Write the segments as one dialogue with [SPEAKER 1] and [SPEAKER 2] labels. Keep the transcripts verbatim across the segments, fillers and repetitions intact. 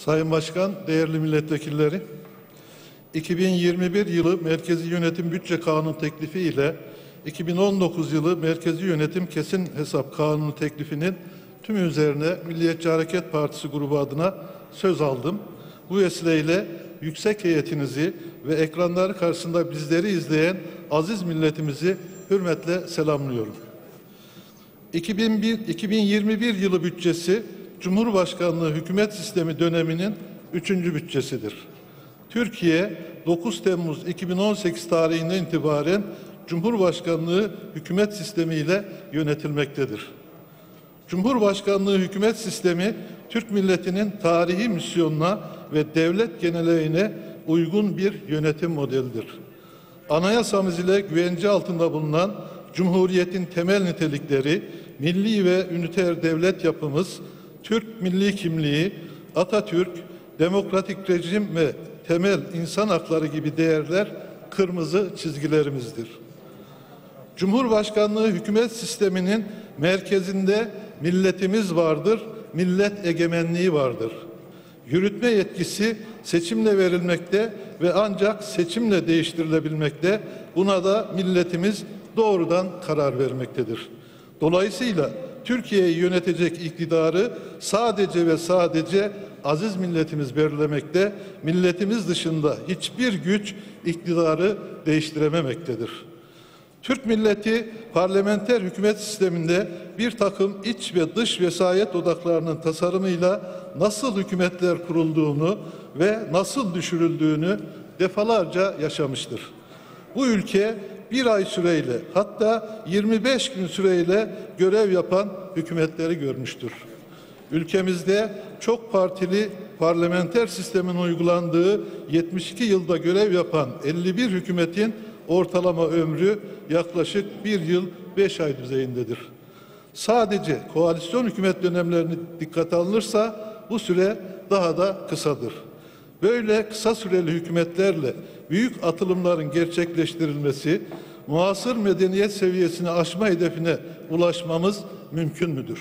[SPEAKER 1] Sayın Başkan, değerli milletvekilleri, iki bin yirmi bir yılı Merkezi Yönetim Bütçe Kanunu teklifi ile iki bin on dokuz yılı Merkezi Yönetim Kesin Hesap Kanunu teklifinin tümü üzerine Milliyetçi Hareket Partisi grubu adına söz aldım. Bu vesileyle yüksek heyetinizi ve ekranları karşısında bizleri izleyen aziz milletimizi hürmetle selamlıyorum. iki bin bir iki bin yirmi bir yılı bütçesi Cumhurbaşkanlığı hükümet sistemi döneminin üçüncü bütçesidir. Türkiye dokuz Temmuz iki bin on sekiz tarihinden itibaren Cumhurbaşkanlığı hükümet sistemi ile yönetilmektedir. Cumhurbaşkanlığı hükümet sistemi Türk milletinin tarihi misyonuna ve devlet geneleğine uygun bir yönetim modelidir. Anayasamız ile güvence altında bulunan Cumhuriyetin temel nitelikleri, milli ve üniter devlet yapımız, Türk milli kimliği, Atatürk, demokratik rejim ve temel insan hakları gibi değerler kırmızı çizgilerimizdir. Cumhurbaşkanlığı hükümet sisteminin merkezinde milletimiz vardır, millet egemenliği vardır. Yürütme yetkisi seçimle verilmekte ve ancak seçimle değiştirilebilmekte. Buna da milletimiz doğrudan karar vermektedir. Dolayısıyla Türkiye'yi yönetecek iktidarı sadece ve sadece aziz milletimiz belirlemekte, milletimiz dışında hiçbir güç iktidarı değiştirememektedir. Türk milleti parlamenter hükümet sisteminde bir takım iç ve dış vesayet odaklarının tasarımıyla nasıl hükümetler kurulduğunu ve nasıl düşürüldüğünü defalarca yaşamıştır. Bu ülke bir ay süreyle, hatta yirmi beş gün süreyle görev yapan hükümetleri görmüştür. Ülkemizde çok partili parlamenter sistemin uygulandığı yetmiş iki yılda görev yapan elli bir hükümetin ortalama ömrü yaklaşık bir yıl beş ay düzeyindedir. Sadece koalisyon hükümet dönemlerini dikkate alınırsa bu süre daha da kısadır. Böyle kısa süreli hükümetlerle büyük atılımların gerçekleştirilmesi, muasır medeniyet seviyesini aşma hedefine ulaşmamız mümkün müdür?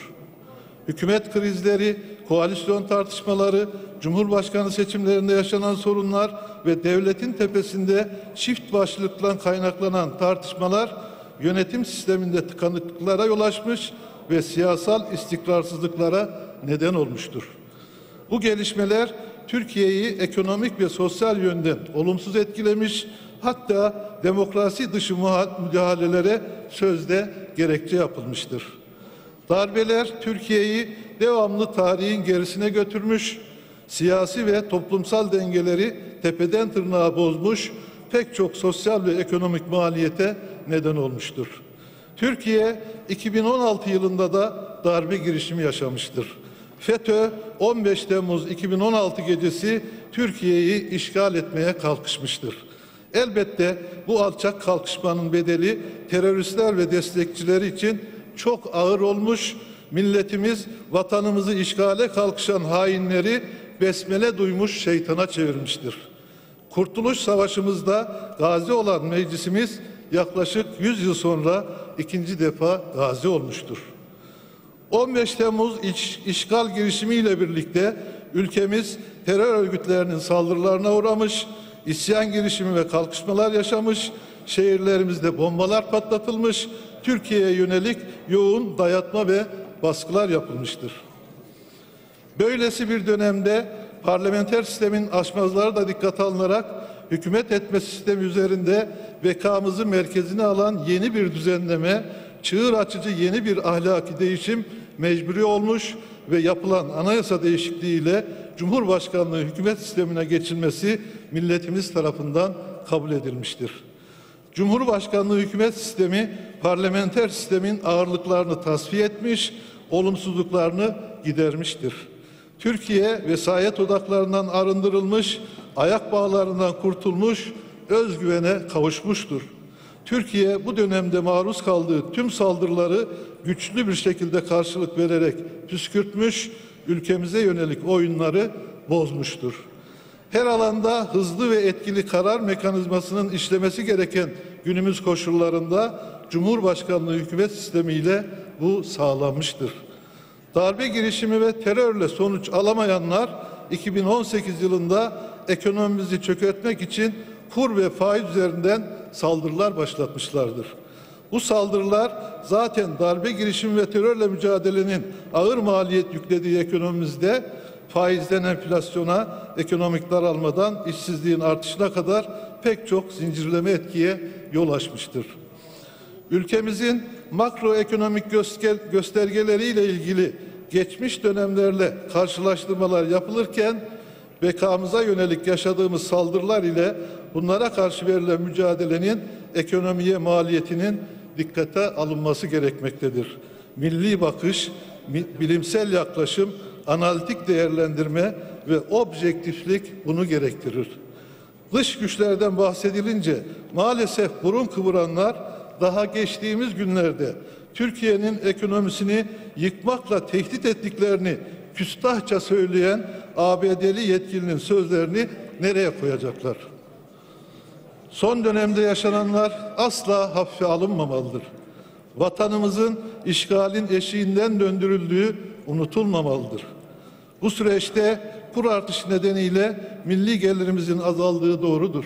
[SPEAKER 1] Hükümet krizleri, koalisyon tartışmaları, Cumhurbaşkanı seçimlerinde yaşanan sorunlar ve devletin tepesinde çift başlıktan kaynaklanan tartışmalar yönetim sisteminde tıkanıklıklara yol açmış ve siyasal istikrarsızlıklara neden olmuştur. Bu gelişmeler Türkiye'yi ekonomik ve sosyal yönden olumsuz etkilemiş, hatta demokrasi dışı müdahalelere sözde gerekçe yapılmıştır. Darbeler Türkiye'yi devamlı tarihin gerisine götürmüş, siyasi ve toplumsal dengeleri tepeden tırnağa bozmuş, pek çok sosyal ve ekonomik maliyete neden olmuştur. Türkiye iki bin on altı yılında da darbe girişimi yaşamıştır. FETÖ on beş Temmuz iki bin on altı gecesi Türkiye'yi işgal etmeye kalkışmıştır. Elbette bu alçak kalkışmanın bedeli teröristler ve destekçileri için çok ağır olmuş, milletimiz vatanımızı işgale kalkışan hainleri besmele duymuş şeytana çevirmiştir. Kurtuluş Savaşı'mızda gazi olan meclisimiz yaklaşık yüz yıl sonra ikinci defa gazi olmuştur. on beş Temmuz iş, işgal girişimiyle birlikte ülkemiz terör örgütlerinin saldırılarına uğramış, isyan girişimi ve kalkışmalar yaşamış, şehirlerimizde bombalar patlatılmış, Türkiye'ye yönelik yoğun dayatma ve baskılar yapılmıştır. Böylesi bir dönemde parlamenter sistemin aşmazları da dikkate alınarak hükümet etme sistemi üzerinde bekamızı merkezine alan yeni bir düzenleme, çığır açıcı yeni bir ahlaki değişim mecburi olmuş ve yapılan anayasa değişikliğiyle Cumhurbaşkanlığı hükümet sistemine geçilmesi milletimiz tarafından kabul edilmiştir. Cumhurbaşkanlığı hükümet sistemi parlamenter sistemin ağırlıklarını tasfiye etmiş, olumsuzluklarını gidermiştir. Türkiye vesayet odaklarından arındırılmış, ayak bağlarından kurtulmuş, özgüvene kavuşmuştur. Türkiye bu dönemde maruz kaldığı tüm saldırıları güçlü bir şekilde karşılık vererek püskürtmüş, ülkemize yönelik oyunları bozmuştur. Her alanda hızlı ve etkili karar mekanizmasının işlemesi gereken günümüz koşullarında Cumhurbaşkanlığı hükümet sistemiyle bu sağlanmıştır. Darbe girişimi ve terörle sonuç alamayanlar iki bin on sekiz yılında ekonomimizi çökertmek için kur ve faiz üzerinden saldırılar başlatmışlardır. Bu saldırılar zaten darbe girişimi ve terörle mücadelenin ağır maliyet yüklediği ekonomimizde faizden enflasyona, ekonomik daralmadan işsizliğin artışına kadar pek çok zincirleme etkiye yol açmıştır. Ülkemizin makroekonomik göstergeleriyle ilgili geçmiş dönemlerle karşılaştırmalar yapılırken bekamıza yönelik yaşadığımız saldırılar ile bunlara karşı verilen mücadelenin ekonomiye maliyetinin dikkate alınması gerekmektedir. Milli bakış, bilimsel yaklaşım, analitik değerlendirme ve objektiflik bunu gerektirir. Dış güçlerden bahsedilince maalesef burun kıvıranlar daha geçtiğimiz günlerde Türkiye'nin ekonomisini yıkmakla tehdit ettiklerini küstahça söyleyen A B D'li yetkilinin sözlerini nereye koyacaklar? Son dönemde yaşananlar asla hafife alınmamalıdır. Vatanımızın işgalin eşiğinden döndürüldüğü unutulmamalıdır. Bu süreçte kur artışı nedeniyle milli gelirimizin azaldığı doğrudur.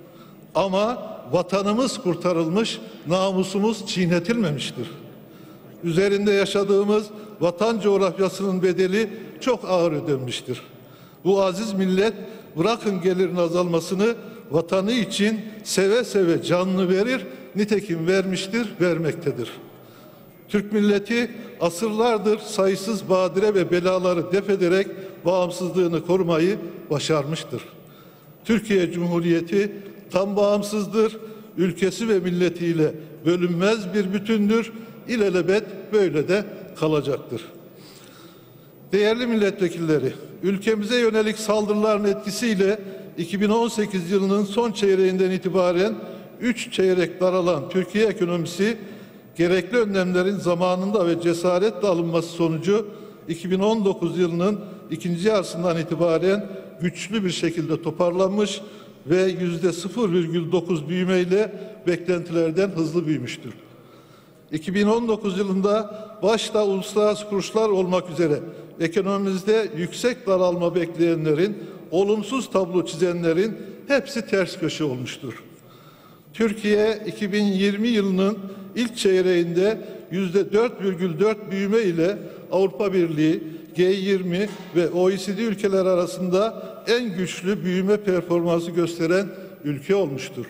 [SPEAKER 1] Ama vatanımız kurtarılmış, namusumuz çiğnetilmemiştir. Üzerinde yaşadığımız vatan coğrafyasının bedeli çok ağır ödenmiştir. Bu aziz millet bırakın gelirin azalmasını, vatanı için seve seve canını verir, nitekim vermiştir, vermektedir. Türk milleti asırlardır sayısız badire ve belaları def ederek bağımsızlığını korumayı başarmıştır. Türkiye Cumhuriyeti tam bağımsızdır, ülkesi ve milletiyle bölünmez bir bütündür, ilelebet böyle de kalacaktır. Değerli milletvekilleri, ülkemize yönelik saldırıların etkisiyle iki bin on sekiz yılının son çeyreğinden itibaren üç çeyrek daralan Türkiye ekonomisi gerekli önlemlerin zamanında ve cesaretle alınması sonucu iki bin on dokuz yılının ikinci yarısından itibaren güçlü bir şekilde toparlanmış ve yüzde sıfır virgül dokuz büyümeyle beklentilerden hızlı büyümüştür. iki bin on dokuz yılında başta uluslararası kuruluşlar olmak üzere ekonomimizde yüksek daralma bekleyenlerin, olumsuz tablo çizenlerin hepsi ters köşe olmuştur. Türkiye iki bin yirmi yılının ilk çeyreğinde yüzde dört virgül dört büyüme ile Avrupa Birliği, G yirmi ve O E C D ülkeler arasında en güçlü büyüme performansı gösteren ülke olmuştur.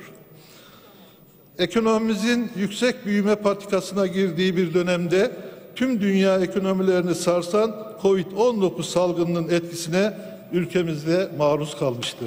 [SPEAKER 1] Ekonomimizin yüksek büyüme patikasına girdiği bir dönemde tüm dünya ekonomilerini sarsan Covid on dokuz salgınının etkisine ülkemizde maruz kalmıştır.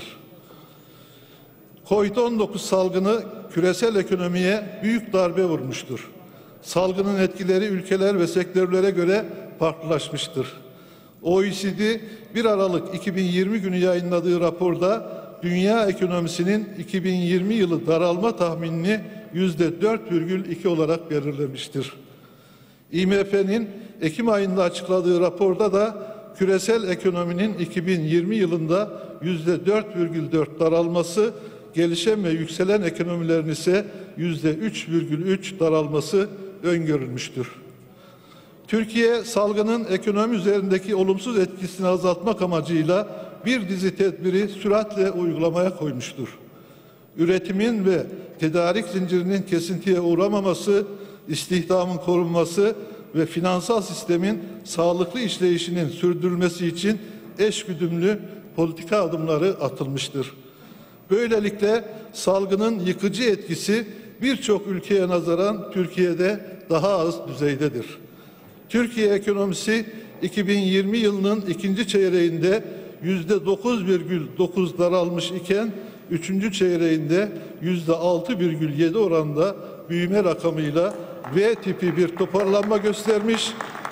[SPEAKER 1] Covid on dokuz salgını küresel ekonomiye büyük darbe vurmuştur. Salgının etkileri ülkeler ve sektörlere göre farklılaşmıştır. O E C D bir Aralık iki bin yirmi günü yayınladığı raporda dünya ekonomisinin iki bin yirmi yılı daralma tahminini yüzde dört virgül iki olarak belirlemiştir. I M F'nin Ekim ayında açıkladığı raporda da küresel ekonominin iki bin yirmi yılında yüzde dört virgül dört daralması, gelişen ve yükselen ekonomilerin ise yüzde üç virgül üç daralması öngörülmüştür. Türkiye salgının ekonomi üzerindeki olumsuz etkisini azaltmak amacıyla bir dizi tedbiri süratle uygulamaya koymuştur. Üretimin ve tedarik zincirinin kesintiye uğramaması, istihdamın korunması ve finansal sistemin sağlıklı işleyişinin sürdürülmesi için eşgüdümlü politika adımları atılmıştır. Böylelikle salgının yıkıcı etkisi birçok ülkeye nazaran Türkiye'de daha az düzeydedir. Türkiye ekonomisi iki bin yirmi yılının ikinci çeyreğinde yüzde dokuz virgül dokuz daralmış iken üçüncü çeyreğinde yüzde altı virgül yedi oranda büyüme rakamıyla V tipi bir toparlanma göstermiş.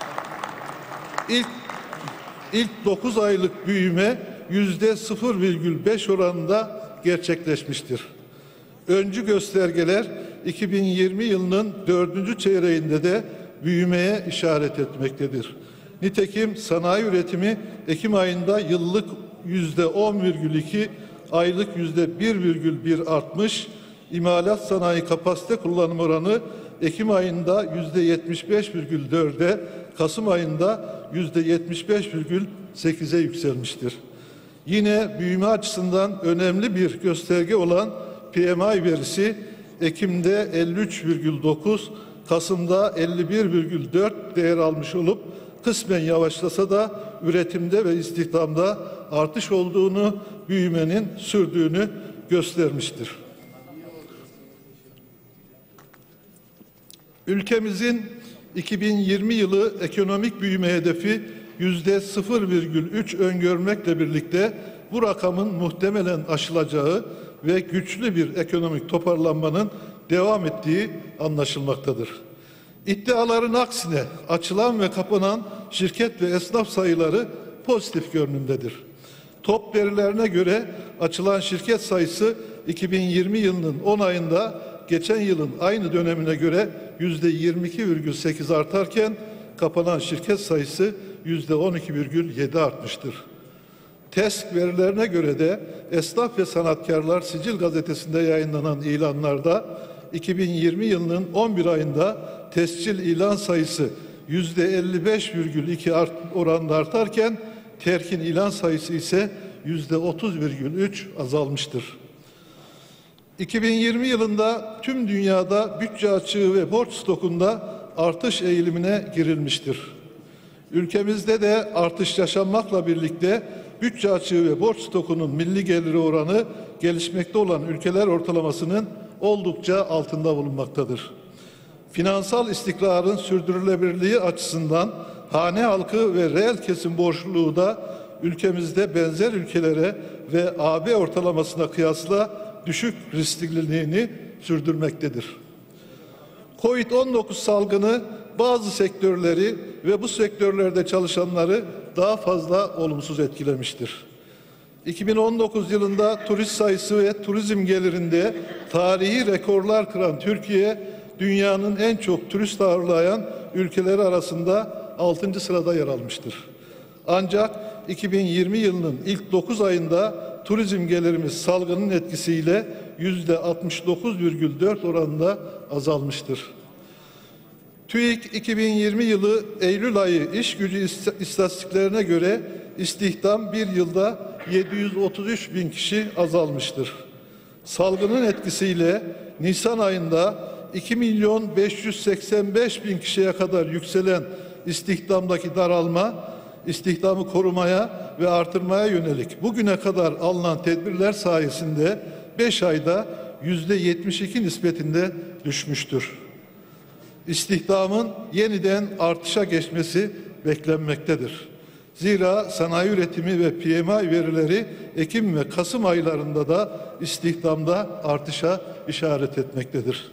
[SPEAKER 1] İlk ilk dokuz aylık büyüme yüzde sıfır virgül beş oranında gerçekleşmiştir. Öncü göstergeler iki bin yirmi yılının dördüncü çeyreğinde de büyümeye işaret etmektedir. Nitekim sanayi üretimi Ekim ayında yıllık yüzde on virgül iki, aylık yüzde bir virgül bir artmış, imalat sanayi kapasite kullanım oranı Ekim ayında yüzde yetmiş beş virgül dörde, Kasım ayında yüzde yetmiş beş virgül sekize yükselmiştir. Yine büyüme açısından önemli bir gösterge olan P M I verisi Ekim'de elli üç virgül dokuz, Kasım'da elli bir virgül dört değer almış olup kısmen yavaşlasa da üretimde ve istihdamda artış olduğunu, büyümenin sürdüğünü göstermiştir. Ülkemizin iki bin yirmi yılı ekonomik büyüme hedefi yüzde sıfır virgül üç öngörmekle birlikte bu rakamın muhtemelen aşılacağı ve güçlü bir ekonomik toparlanmanın devam ettiği anlaşılmaktadır. İddiaların aksine açılan ve kapanan şirket ve esnaf sayıları pozitif görünümdedir. Top verilerine göre açılan şirket sayısı iki bin yirmi yılının on ayında geçen yılın aynı dönemine göre yüzde yirmi iki virgül sekiz artarken kapanan şirket sayısı yüzde on iki virgül yedi artmıştır. TESK verilerine göre de Esnaf ve Sanatkarlar Sicil Gazetesi'nde yayınlanan ilanlarda iki bin yirmi yılının on bir ayında tescil ilan sayısı yüzde elli beş virgül iki oranında artarken terkin ilan sayısı ise yüzde otuz virgül üç azalmıştır. iki bin yirmi yılında tüm dünyada bütçe açığı ve borç stokunda artış eğilimine girilmiştir. Ülkemizde de artış yaşanmakla birlikte bütçe açığı ve borç stokunun milli geliri oranı gelişmekte olan ülkeler ortalamasının oldukça altında bulunmaktadır. Finansal istikrarın sürdürülebilirliği açısından hane halkı ve reel kesim borçluluğu da ülkemizde benzer ülkelere ve A B ortalamasına kıyasla düşük riskliliğini sürdürmektedir. Covid on dokuz salgını bazı sektörleri ve bu sektörlerde çalışanları daha fazla olumsuz etkilemiştir. iki bin on dokuz yılında turist sayısı ve turizm gelirinde tarihi rekorlar kıran Türkiye, dünyanın en çok turist ağırlayan ülkeleri arasında altıncı sırada yer almıştır. Ancak iki bin yirmi yılının ilk dokuz ayında turizm gelirimiz salgının etkisiyle yüzde altmış dokuz virgül dört oranında azalmıştır. TÜİK iki bin yirmi yılı Eylül ayı iş gücü istatistiklerine göre istihdam bir yılda yedi yüz otuz üç bin kişi azalmıştır. Salgının etkisiyle Nisan ayında iki milyon beş yüz seksen beş bin kişiye kadar yükselen istihdamdaki daralma, istihdamı korumaya ve artırmaya yönelik bugüne kadar alınan tedbirler sayesinde beş ayda yüzde yetmiş iki nispetinde düşmüştür. İstihdamın yeniden artışa geçmesi beklenmektedir. Zira sanayi üretimi ve P M I verileri Ekim ve Kasım aylarında da istihdamda artışa işaret etmektedir.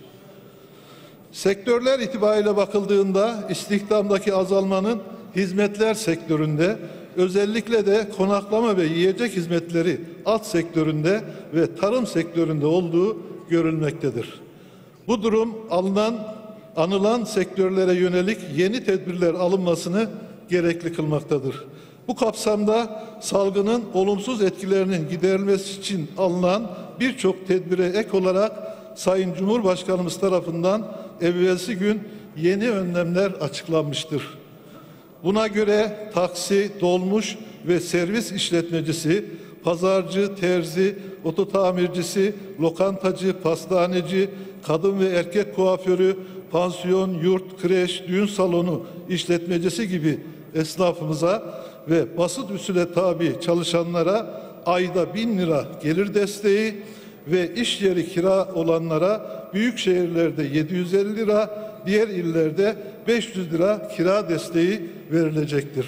[SPEAKER 1] Sektörler itibariyle bakıldığında istihdamdaki azalmanın hizmetler sektöründe, özellikle de konaklama ve yiyecek hizmetleri alt sektöründe ve tarım sektöründe olduğu görülmektedir. Bu durum alınan anılan sektörlere yönelik yeni tedbirler alınmasını gerekli kılmaktadır. Bu kapsamda salgının olumsuz etkilerinin giderilmesi için alınan birçok tedbire ek olarak Sayın Cumhurbaşkanımız tarafından evvelsi gün yeni önlemler açıklanmıştır. Buna göre taksi, dolmuş ve servis işletmecisi, pazarcı, terzi, ototamircisi, lokantacı, pastaneci, kadın ve erkek kuaförü, pansiyon, yurt, kreş, düğün salonu işletmecisi gibi esnafımıza ve basit usule tabi çalışanlara ayda bin lira gelir desteği ve iş yeri kira olanlara büyük şehirlerde yedi yüz elli lira, diğer illerde beş yüz lira kira desteği verilecektir.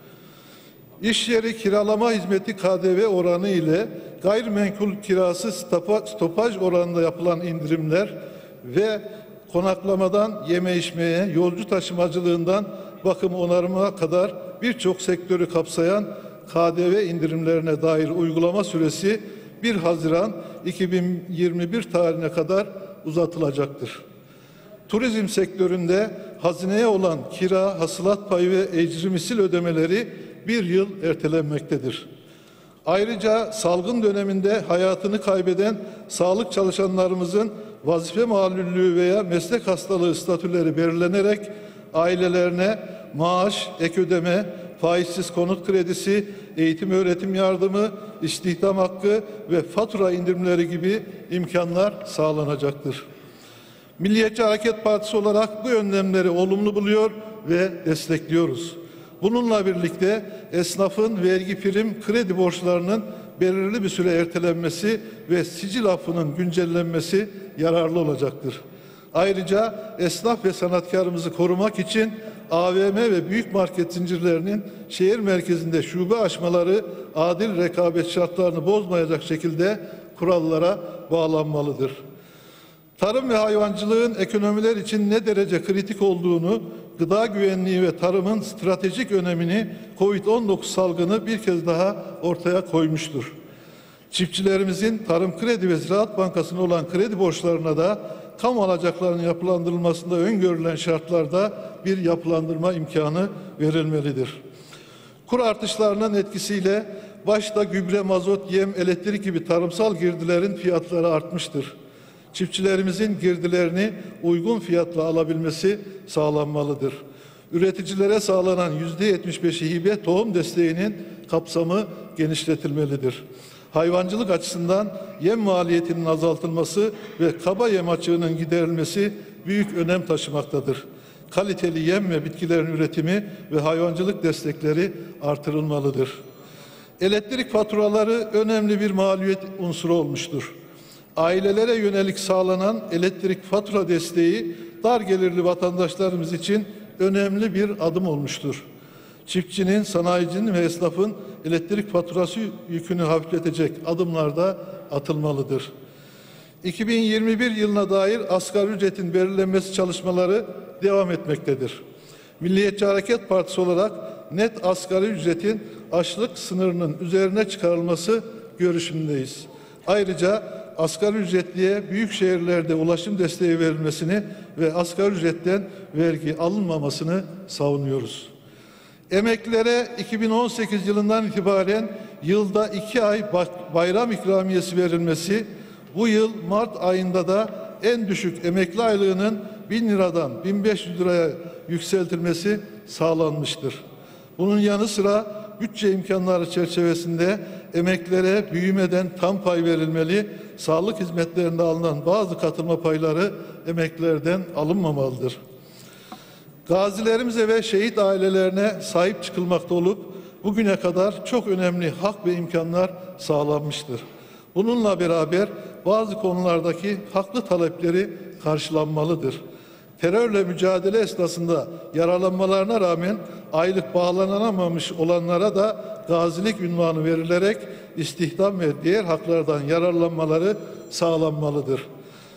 [SPEAKER 1] İş yeri kiralama hizmeti K D V oranı ile gayrimenkul kirası stopaj oranında yapılan indirimler ve konaklamadan yeme içmeye, yolcu taşımacılığından bakım onarıma kadar birçok sektörü kapsayan K D V indirimlerine dair uygulama süresi bir Haziran iki bin yirmi bir tarihine kadar uzatılacaktır. Turizm sektöründe hazineye olan kira, hasılat payı ve ecri misil ödemeleri bir yıl ertelenmektedir. Ayrıca salgın döneminde hayatını kaybeden sağlık çalışanlarımızın vazife malullüğü veya meslek hastalığı statüleri belirlenerek ailelerine maaş, ek ödeme, faizsiz konut kredisi, eğitim öğretim yardımı, istihdam hakkı ve fatura indirimleri gibi imkanlar sağlanacaktır. Milliyetçi Hareket Partisi olarak bu önlemleri olumlu buluyor ve destekliyoruz. Bununla birlikte esnafın vergi, prim, kredi borçlarının belirli bir süre ertelenmesi ve sicil affının güncellenmesi yararlı olacaktır. Ayrıca esnaf ve sanatkarımızı korumak için A V M ve büyük market zincirlerinin şehir merkezinde şube açmaları adil rekabet şartlarını bozmayacak şekilde kurallara bağlanmalıdır. Tarım ve hayvancılığın ekonomiler için ne derece kritik olduğunu, gıda güvenliği ve tarımın stratejik önemini Covid on dokuz salgını bir kez daha ortaya koymuştur. Çiftçilerimizin Tarım Kredi ve Ziraat Bankası'na olan kredi borçlarına da kamu alacaklarının yapılandırılmasında öngörülen şartlarda bir yapılandırma imkanı verilmelidir. Kur artışlarının etkisiyle başta gübre, mazot, yem, elektrik gibi tarımsal girdilerin fiyatları artmıştır. Çiftçilerimizin girdilerini uygun fiyatla alabilmesi sağlanmalıdır. Üreticilere sağlanan yüzde yetmiş beşi hibe tohum desteğinin kapsamı genişletilmelidir. Hayvancılık açısından yem maliyetinin azaltılması ve kaba yem açığının giderilmesi büyük önem taşımaktadır. Kaliteli yem ve bitkilerin üretimi ve hayvancılık destekleri artırılmalıdır. Elektrik faturaları önemli bir maliyet unsuru olmuştur. Ailelere yönelik sağlanan elektrik fatura desteği dar gelirli vatandaşlarımız için önemli bir adım olmuştur. Çiftçinin, sanayicinin ve esnafın elektrik faturası yükünü hafifletecek adımlar da atılmalıdır. iki bin yirmi bir yılına dair asgari ücretin belirlenmesi çalışmaları devam etmektedir. Milliyetçi Hareket Partisi olarak net asgari ücretin açlık sınırının üzerine çıkarılması görüşündeyiz. Ayrıca asgari ücretliye büyük şehirlerde ulaşım desteği verilmesini ve asgari ücretten vergi alınmamasını savunuyoruz. Emeklilere iki bin on sekiz yılından itibaren yılda iki ay bayram ikramiyesi verilmesi, bu yıl Mart ayında da en düşük emekli aylığının bin liradan bin beş yüz liraya yükseltilmesi sağlanmıştır. Bunun yanı sıra bütçe imkanları çerçevesinde emeklilere büyümeden tam pay verilmeli, sağlık hizmetlerinde alınan bazı katılma payları emeklilerden alınmamalıdır. Gazilerimize ve şehit ailelerine sahip çıkılmakta olup bugüne kadar çok önemli hak ve imkanlar sağlanmıştır. Bununla beraber bazı konulardaki haklı talepleri karşılanmalıdır. Terörle mücadele esnasında yaralanmalarına rağmen aylık bağlanamamış olanlara da gazilik unvanı verilerek istihdam ve diğer haklardan yararlanmaları sağlanmalıdır.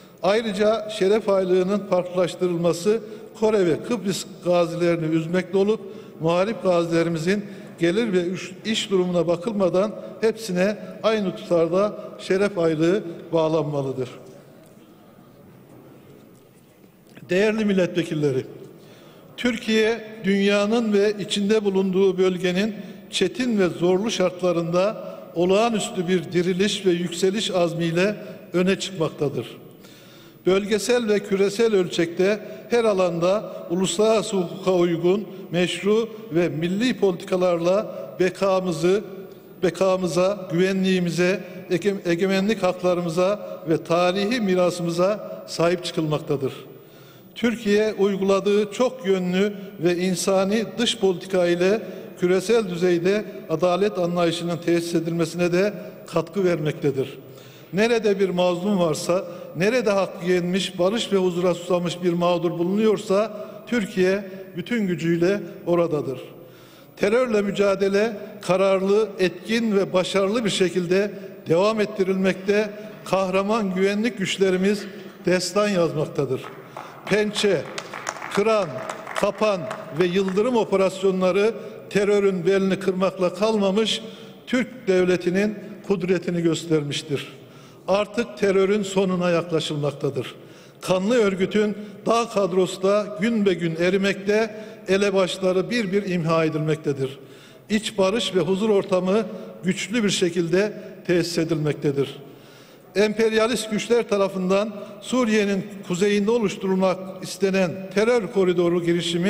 [SPEAKER 1] Ayrıca şeref aylığının farklılaştırılması Kore ve Kıbrıs gazilerini üzmekte olup muharip gazilerimizin gelir ve iş durumuna bakılmadan hepsine aynı tutarda şeref aylığı bağlanmalıdır. Değerli milletvekilleri, Türkiye dünyanın ve içinde bulunduğu bölgenin çetin ve zorlu şartlarında olağanüstü bir diriliş ve yükseliş azmiyle öne çıkmaktadır. Bölgesel ve küresel ölçekte her alanda uluslararası hukuka uygun, meşru ve milli politikalarla bekamızı, bekamıza, güvenliğimize, egemenlik haklarımıza ve tarihi mirasımıza sahip çıkılmaktadır. Türkiye uyguladığı çok yönlü ve insani dış politika ile küresel düzeyde adalet anlayışının tesis edilmesine de katkı vermektedir. Nerede bir mazlum varsa, nerede hakkı yenmiş, barış ve huzura susamış bir mağdur bulunuyorsa Türkiye bütün gücüyle oradadır. Terörle mücadele kararlı, etkin ve başarılı bir şekilde devam ettirilmekte, kahraman güvenlik güçlerimiz destan yazmaktadır. Pençe, Kıran, Kapan ve Yıldırım operasyonları terörün belini kırmakla kalmamış, Türk devletinin kudretini göstermiştir. Artık terörün sonuna yaklaşılmaktadır. Kanlı örgütün dağ kadrosu da gün be gün erimekte, elebaşları bir bir imha edilmektedir. İç barış ve huzur ortamı güçlü bir şekilde tesis edilmektedir. Emperyalist güçler tarafından Suriye'nin kuzeyinde oluşturulmak istenen terör koridoru girişimi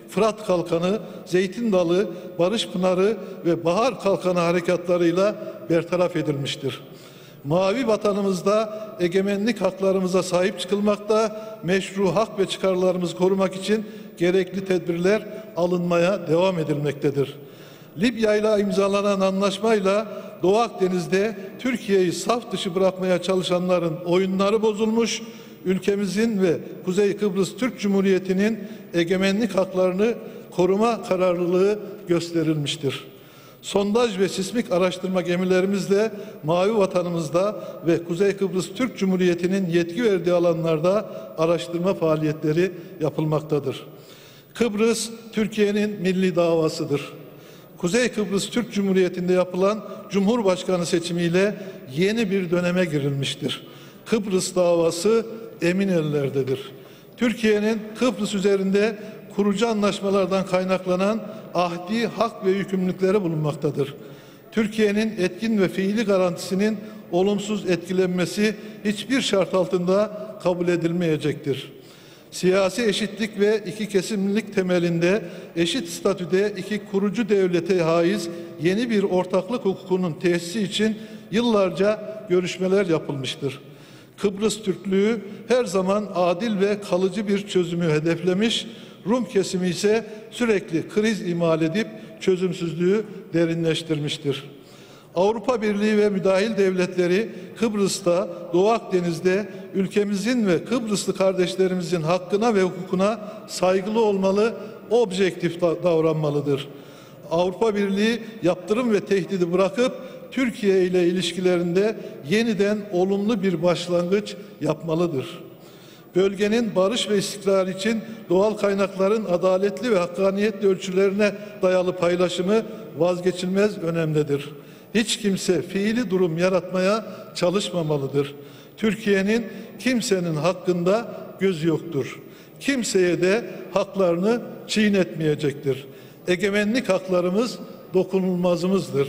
[SPEAKER 1] Fırat Kalkanı, Zeytin Dalı, Barış Pınarı ve Bahar Kalkanı harekatlarıyla bertaraf edilmiştir. Mavi vatanımızda egemenlik haklarımıza sahip çıkılmakta, meşru hak ve çıkarlarımızı korumak için gerekli tedbirler alınmaya devam edilmektedir. Libya ile imzalanan anlaşmayla Doğu Akdeniz'de Türkiye'yi saf dışı bırakmaya çalışanların oyunları bozulmuş, ülkemizin ve Kuzey Kıbrıs Türk Cumhuriyeti'nin egemenlik haklarını koruma kararlılığı gösterilmiştir. Sondaj ve sismik araştırma gemilerimizle Mavi Vatanımızda ve Kuzey Kıbrıs Türk Cumhuriyeti'nin yetki verdiği alanlarda araştırma faaliyetleri yapılmaktadır. Kıbrıs, Türkiye'nin milli davasıdır. Kuzey Kıbrıs Türk Cumhuriyeti'nde yapılan Cumhurbaşkanı seçimiyle yeni bir döneme girilmiştir. Kıbrıs davası emin ellerdedir. Türkiye'nin Kıbrıs üzerinde kurucu anlaşmalardan kaynaklanan ahdi hak ve yükümlülükleri bulunmaktadır. Türkiye'nin etkin ve fiili garantisinin olumsuz etkilenmesi hiçbir şart altında kabul edilmeyecektir. Siyasi eşitlik ve iki kesimlilik temelinde eşit statüde iki kurucu devlete haiz yeni bir ortaklık hukukunun tesisi için yıllarca görüşmeler yapılmıştır. Kıbrıs Türklüğü her zaman adil ve kalıcı bir çözümü hedeflemiş, Rum kesimi ise sürekli kriz imal edip çözümsüzlüğü derinleştirmiştir. Avrupa Birliği ve müdahil devletleri Kıbrıs'ta, Doğu Akdeniz'de ülkemizin ve Kıbrıslı kardeşlerimizin hakkına ve hukukuna saygılı olmalı, objektif davranmalıdır. Avrupa Birliği yaptırım ve tehdidi bırakıp Türkiye ile ilişkilerinde yeniden olumlu bir başlangıç yapmalıdır. Bölgenin barış ve istikrar için doğal kaynakların adaletli ve hakkaniyetli ölçülerine dayalı paylaşımı vazgeçilmez önemlidir. Hiç kimse fiili durum yaratmaya çalışmamalıdır. Türkiye'nin kimsenin hakkında gözü yoktur. Kimseye de haklarını çiğnetmeyecektir. Egemenlik haklarımız dokunulmazımızdır.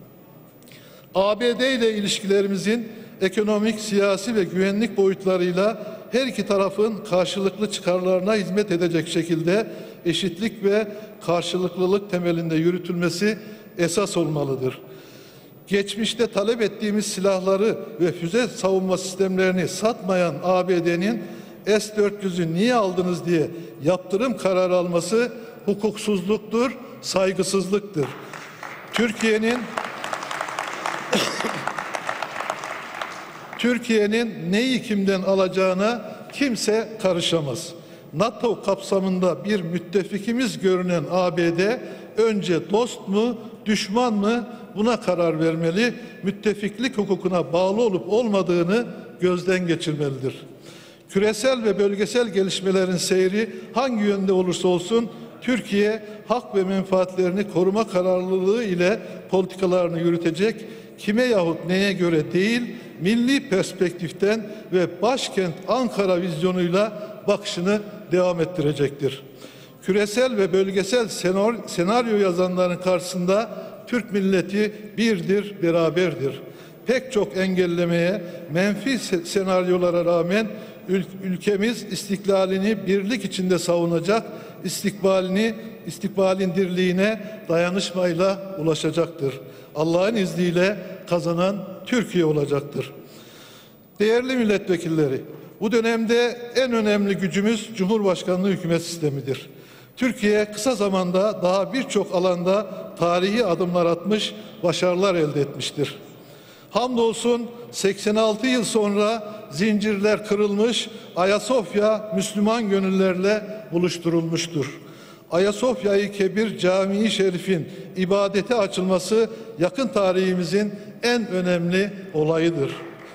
[SPEAKER 1] A B D ile ilişkilerimizin ekonomik, siyasi ve güvenlik boyutlarıyla her iki tarafın karşılıklı çıkarlarına hizmet edecek şekilde eşitlik ve karşılıklılık temelinde yürütülmesi esas olmalıdır. Geçmişte talep ettiğimiz silahları ve füze savunma sistemlerini satmayan A B D'nin S dört yüz'ü niye aldınız diye yaptırım kararı alması hukuksuzluktur, saygısızlıktır. Türkiye'nin Türkiye'nin neyi kimden alacağına kimse karışamaz. NATO kapsamında bir müttefikimiz görünen A B D önce dost mu, düşman mı buna karar vermeli, müttefiklik hukukuna bağlı olup olmadığını gözden geçirmelidir. Küresel ve bölgesel gelişmelerin seyri hangi yönde olursa olsun Türkiye hak ve menfaatlerini koruma kararlılığı ile politikalarını yürütecek, kime yahut neye göre değil, milli perspektiften ve başkent Ankara vizyonuyla bakışını devam ettirecektir. Küresel ve bölgesel senaryo yazanların karşısında Türk milleti birdir, beraberdir. Pek çok engellemeye, menfi senaryolara rağmen ülkemiz istiklalini birlik içinde savunacak, istikbalini, istikbalin dirliğine dayanışmayla ulaşacaktır. Allah'ın izniyle kazanan Türkiye olacaktır. Değerli milletvekilleri, bu dönemde en önemli gücümüz Cumhurbaşkanlığı hükümet sistemidir. Türkiye kısa zamanda daha birçok alanda tarihi adımlar atmış, başarılar elde etmiştir. Hamdolsun seksen altı yıl sonra zincirler kırılmış, Ayasofya Müslüman gönüllerle buluşturulmuştur. Ayasofya-i Kebir Camii Şerif'in ibadete açılması yakın tarihimizin en önemli olayıdır.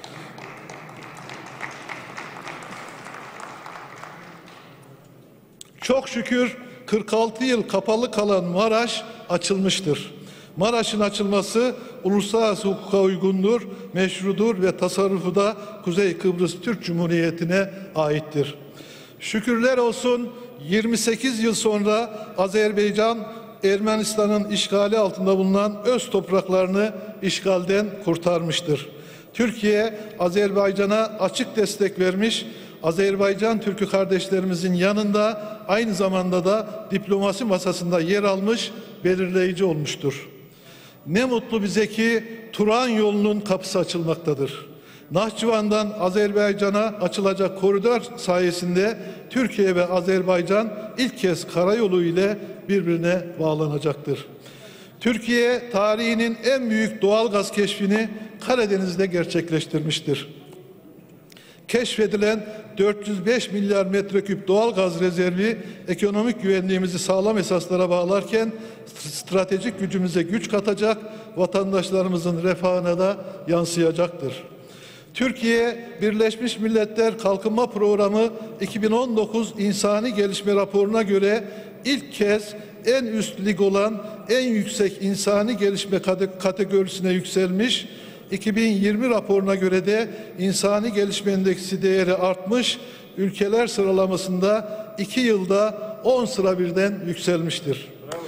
[SPEAKER 1] Çok şükür kırk altı yıl kapalı kalan Maraş açılmıştır. Maraş'ın açılması uluslararası hukuka uygundur, meşrudur ve tasarrufu da Kuzey Kıbrıs Türk Cumhuriyeti'ne aittir. Şükürler olsun yirmi sekiz yıl sonra Azerbaycan, Ermenistan'ın işgali altında bulunan öz topraklarını işgalden kurtarmıştır. Türkiye, Azerbaycan'a açık destek vermiş, Azerbaycan Türk'ü kardeşlerimizin yanında aynı zamanda da diplomasi masasında yer almış, belirleyici olmuştur. Ne mutlu bize ki Turan yolunun kapısı açılmaktadır. Nahçıvan'dan Azerbaycan'a açılacak koridor sayesinde Türkiye ve Azerbaycan ilk kez karayolu ile birbirine bağlanacaktır. Türkiye tarihinin en büyük doğal gaz keşfini Karadeniz'de gerçekleştirmiştir. Keşfedilen dört yüz beş milyar metreküp doğal gaz rezervi ekonomik güvenliğimizi sağlam esaslara bağlarken stratejik gücümüze güç katacak, vatandaşlarımızın refahına da yansıyacaktır. Türkiye Birleşmiş Milletler Kalkınma Programı iki bin on dokuz İnsani Gelişme Raporu'na göre ilk kez en üst lig olan en yüksek insani gelişme kategorisine yükselmiş, iki bin yirmi raporuna göre de insani gelişme endeksi değeri artmış, ülkeler sıralamasında iki yılda on sıra birden yükselmiştir.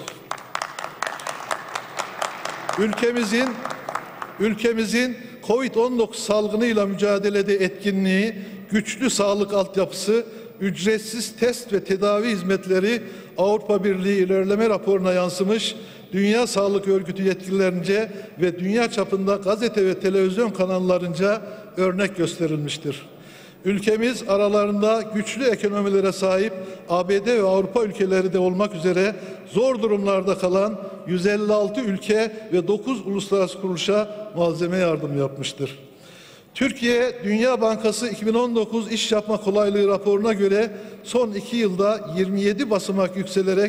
[SPEAKER 1] Ülkemizin ülkemizin Covid on dokuz salgınıyla mücadelede etkinliği, güçlü sağlık altyapısı, ücretsiz test ve tedavi hizmetleri Avrupa Birliği ilerleme raporuna yansımış, Dünya Sağlık Örgütü yetkililerince ve dünya çapında gazete ve televizyon kanallarınca örnek gösterilmiştir. Ülkemiz aralarında güçlü ekonomilere sahip A B D ve Avrupa ülkeleri de olmak üzere zor durumlarda kalan yüz elli altı ülke ve dokuz uluslararası kuruluşa malzeme yardımı yapmıştır. Türkiye, Dünya Bankası iki bin on dokuz İş Yapma Kolaylığı raporuna göre son iki yılda yirmi yedi basamak yükselerek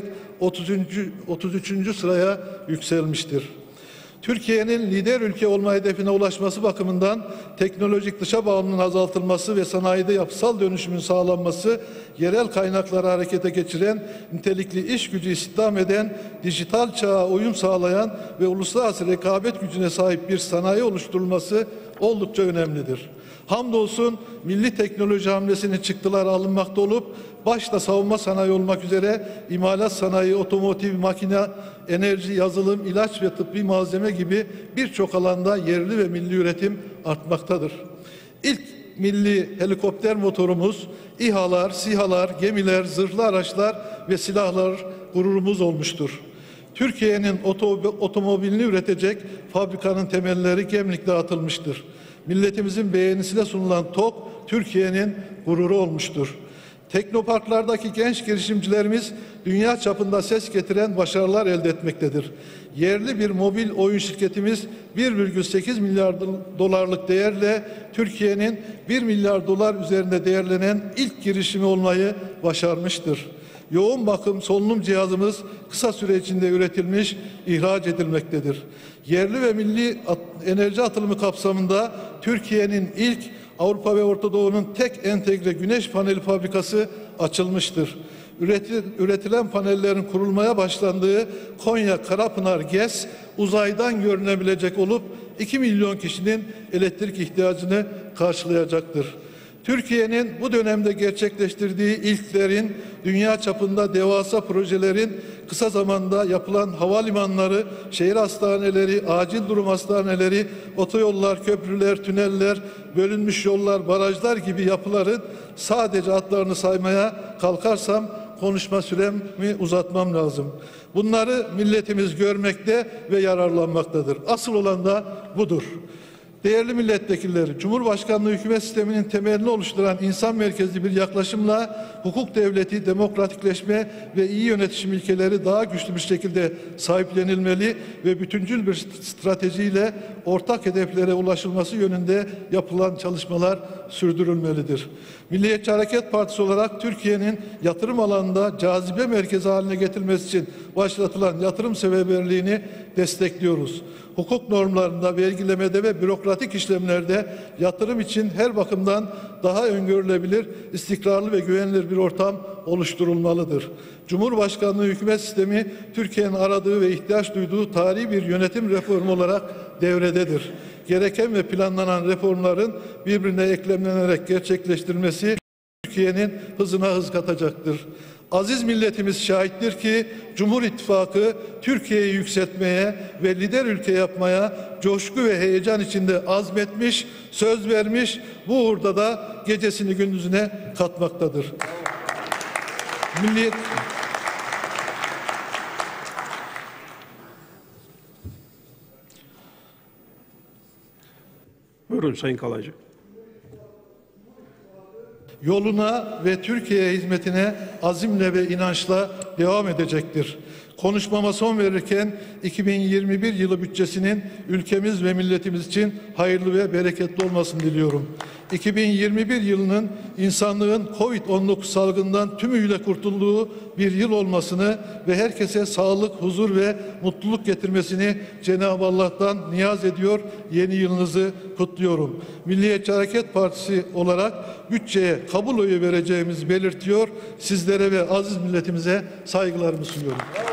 [SPEAKER 1] otuz üçüncü sıraya yükselmiştir. Türkiye'nin lider ülke olma hedefine ulaşması bakımından teknolojik dışa bağımlılığın azaltılması ve sanayide yapısal dönüşümün sağlanması, yerel kaynakları harekete geçiren, nitelikli iş gücü istihdam eden, dijital çağa uyum sağlayan ve uluslararası rekabet gücüne sahip bir sanayi oluşturulması oldukça önemlidir. Hamdolsun milli teknoloji hamlesinin çıktıları alınmakta olup başta savunma sanayi olmak üzere imalat sanayi, otomotiv, makine, enerji, yazılım, ilaç ve tıbbi malzeme gibi birçok alanda yerli ve milli üretim artmaktadır. İlk milli helikopter motorumuz, İHA'lar, SİHA'lar, gemiler, zırhlı araçlar ve silahlar gururumuz olmuştur. Türkiye'nin otomobilini üretecek fabrikanın temelleri Gemlik'te atılmıştır. Milletimizin beğenisine sunulan TOG, Türkiye'nin gururu olmuştur. Teknoparklardaki genç girişimcilerimiz dünya çapında ses getiren başarılar elde etmektedir. Yerli bir mobil oyun şirketimiz bir virgül sekiz milyar dolarlık değerle Türkiye'nin bir milyar dolar üzerinde değerlenen ilk girişimi olmayı başarmıştır. Yoğun bakım solunum cihazımız kısa süre içinde üretilmiş, ihraç edilmektedir. Yerli ve milli at, enerji atılımı kapsamında Türkiye'nin ilk Avrupa ve Orta Doğu'nun tek entegre güneş paneli fabrikası açılmıştır. Üretil, üretilen panellerin kurulmaya başlandığı Konya Karapınar GES uzaydan görünebilecek olup iki milyon kişinin elektrik ihtiyacını karşılayacaktır. Türkiye'nin bu dönemde gerçekleştirdiği ilklerin, dünya çapında devasa projelerin, kısa zamanda yapılan havalimanları, şehir hastaneleri, acil durum hastaneleri, otoyollar, köprüler, tüneller, bölünmüş yollar, barajlar gibi yapıların sadece adlarını saymaya kalkarsam konuşma süremi uzatmam lazım. Bunları milletimiz görmekte ve yararlanmaktadır. Asıl olan da budur. Değerli milletvekilleri, Cumhurbaşkanlığı hükümet sisteminin temelini oluşturan insan merkezli bir yaklaşımla hukuk devleti, demokratikleşme ve iyi yönetişim ilkeleri daha güçlü bir şekilde sahiplenilmeli ve bütüncül bir stratejiyle ortak hedeflere ulaşılması yönünde yapılan çalışmalar sürdürülmelidir. Milliyetçi Hareket Partisi olarak Türkiye'nin yatırım alanında cazibe merkezi haline getirmesi için başlatılan yatırım seferberliğini destekliyoruz. Hukuk normlarında, vergilemede ve bürokratik işlemlerde yatırım için her bakımdan daha öngörülebilir, istikrarlı ve güvenilir bir ortam oluşturulmalıdır. Cumhurbaşkanlığı hükümet sistemi Türkiye'nin aradığı ve ihtiyaç duyduğu tarihi bir yönetim reformu olarak devrededir. Gereken ve planlanan reformların birbirine eklemlenerek gerçekleştirilmesi Türkiye'nin hızına hız katacaktır. Aziz milletimiz şahittir ki Cumhur İttifakı Türkiye'yi yükseltmeye ve lider ülke yapmaya coşku ve heyecan içinde azmetmiş, söz vermiş, bu uğurda da gecesini gündüzüne katmaktadır. Milliyet
[SPEAKER 2] Buyurun Sayın Kalaycı.
[SPEAKER 1] Yoluna ve Türkiye'ye hizmetine azimle ve inançla devam edecektir. Konuşmama son verirken iki bin yirmi bir yılı bütçesinin ülkemiz ve milletimiz için hayırlı ve bereketli olmasını diliyorum. iki bin yirmi bir yılının insanlığın kovid on dokuz salgından tümüyle kurtulduğu bir yıl olmasını ve herkese sağlık, huzur ve mutluluk getirmesini Cenab-ı Allah'tan niyaz ediyor. Yeni yılınızı kutluyorum. Milliyetçi Hareket Partisi olarak bütçeye kabul oyu vereceğimizi belirtiyor. Sizlere ve aziz milletimize saygılarımı sunuyorum.